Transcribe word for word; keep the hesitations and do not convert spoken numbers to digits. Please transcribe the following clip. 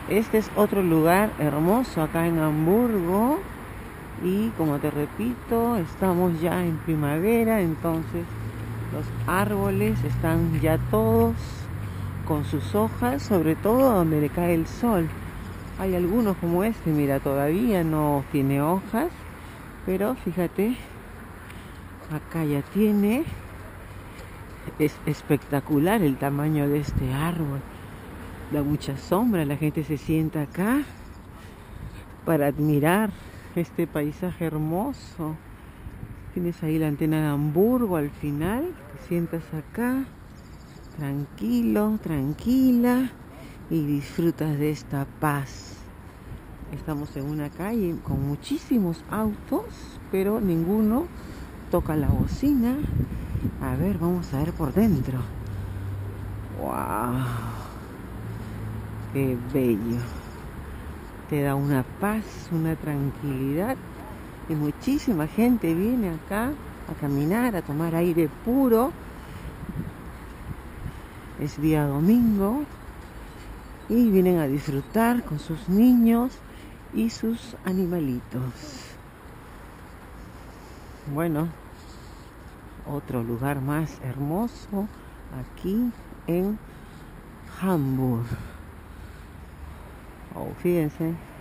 Este es otro lugar hermoso acá en Hamburgo y como te repito, estamos ya en primavera, entonces los árboles están ya todos con sus hojas, sobre todo donde le cae el sol. Hay algunos como este, mira, todavía no tiene hojas, pero fíjate, acá ya tiene. Es espectacular el tamaño de este árbol. Da mucha sombra, la gente se sienta acá para admirar este paisaje hermoso. Tienes ahí la antena de Hamburgo al final, te sientas acá, tranquilo, tranquila, y disfrutas de esta paz. Estamos en una calle con muchísimos autos, pero ninguno toca la bocina. A ver, vamos a ver por dentro. ¡Wow! ¡Qué bello! Te da una paz, una tranquilidad. Y muchísima gente viene acá a caminar, a tomar aire puro. Es día domingo y vienen a disfrutar con sus niños y sus animalitos. Bueno, otro lugar más hermoso aquí en Hamburgo. Oh, fíjense.